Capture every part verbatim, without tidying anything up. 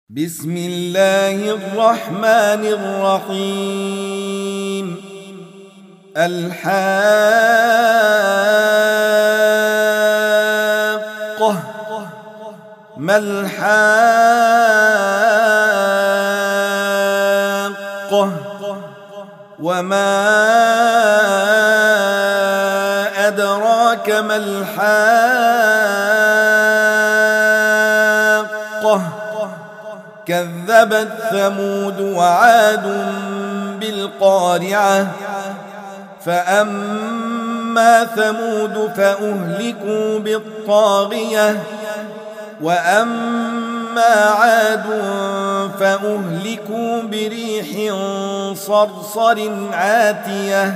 بسم الله الرحمن الرحيم. الحاقة ما الحاقة وما أدراك ما الحاقة كذبت ثمود وعاد بالقارعة فأما ثمود فأهلكوا بالطاغية وأما عاد فأهلكوا بريح صرصر عاتية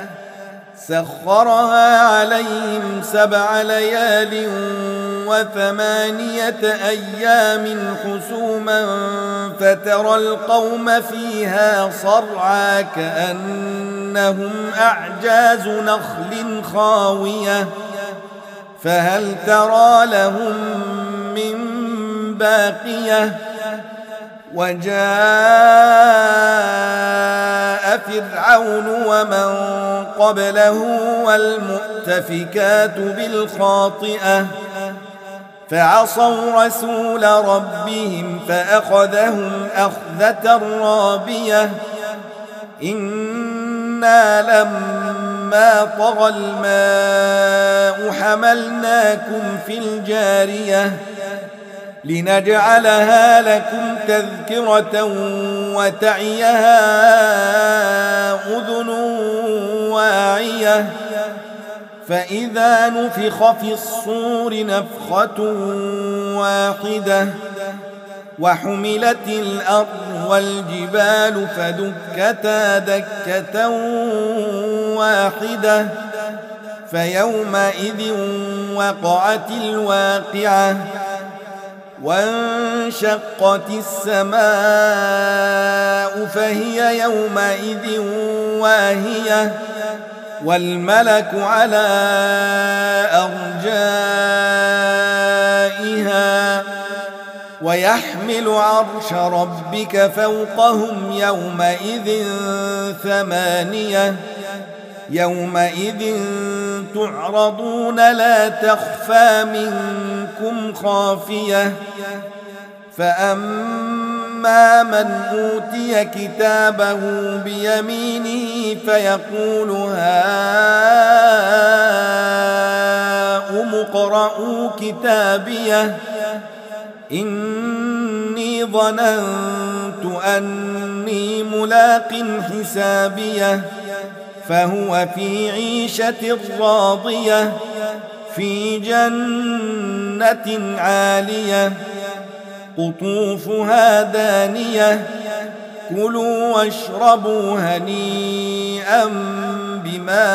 سخرها عليهم سبع ليال وثمانية أيام حسوما فترى القوم فيها صرعى كأنهم أعجاز نخل خاوية فهل ترى لهم من باقية وجاء فرعون ومن قبله والمؤتفكات بالخاطئة فعصوا رسول ربهم فأخذهم أخذة رابية إنا لما طغى الماء حملناكم في الجارية لنجعلها لكم تذكرة وتعيها أذن واعية فإذا نفخ في الصور نفخة واحدة وحملت الأرض والجبال فدكتا دكة واحدة فيومئذ وقعت الواقعة وانشقت السماء فهي يومئذ واهية والملك على أرجائها ويحمل عرش ربك فوقهم يومئذ ثمانية يومئذ تعرضون لا تخفى منكم خافية فأما من أوتي كتابه بيمينه فيقول هاؤم اقرءوا كتابيه إني ظننت أني ملاق حسابيه فهو في عيشة راضية في جنة عالية قطوفها دانية كلوا واشربوا هنيئا بما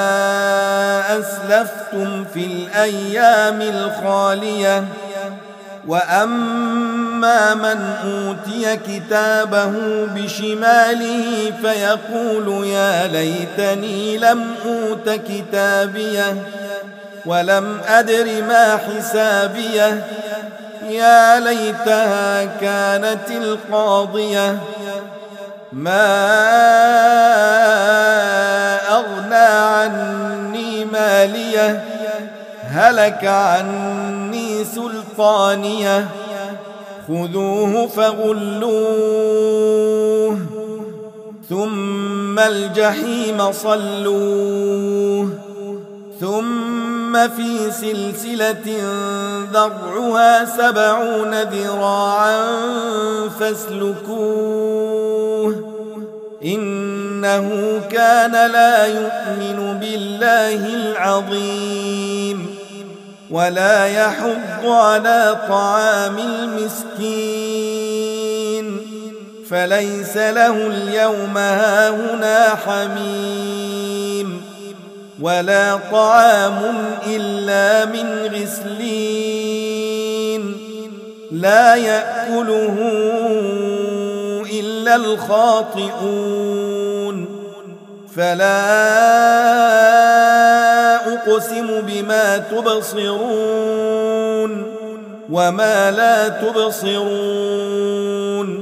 أسلفتم في الأيام الخالية وأما من أوتي كتابه بشماله فيقول يا ليتني لم أوت كتابيه ولم أدر ما حسابيه يا ليتها كانت القاضية ما أغنى عني ماليه هلك عني سلطانيه خذوه فغلوه ثم الجحيم صلوه ثم في سلسلة ذرعها سبعون ذراعا فاسلكوه إنه كان لا يؤمن بالله العظيم ولا يحض على طعام المسكين فليس له اليوم هاهنا حميم ولا طعام إلا من غسلين لا يأكله إلا الخاطئون فلا أقسم بما تبصرون وما لا تبصرون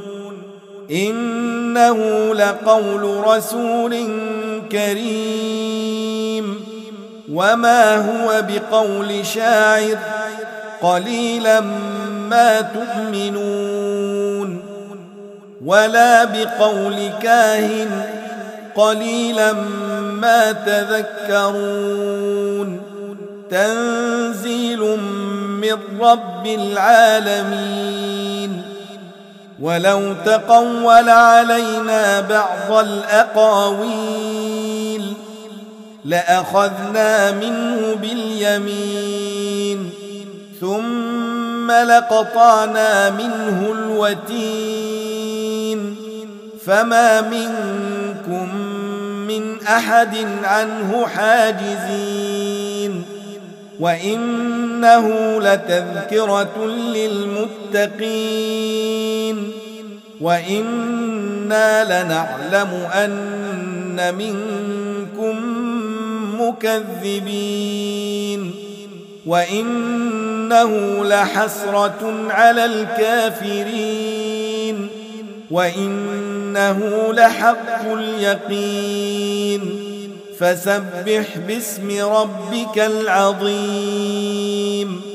إنه لقول رسول كريم وما هو بقول شاعر قليلا ما تؤمنون ولا بقول كاهن قليلا ما تذكرون تنزيل من رب العالمين ولو تقول علينا بعض الأقاويل لأخذنا منه باليمين ثم لقطعنا منه الوتين فما منكم من أحد عنه حاجزين وإنه لتذكرة للمتقين وإنا لنعلم أن منكم مكذبين وإنه لحسرة على الكافرين وإنه لحق اليقين فسبح باسم ربك العظيم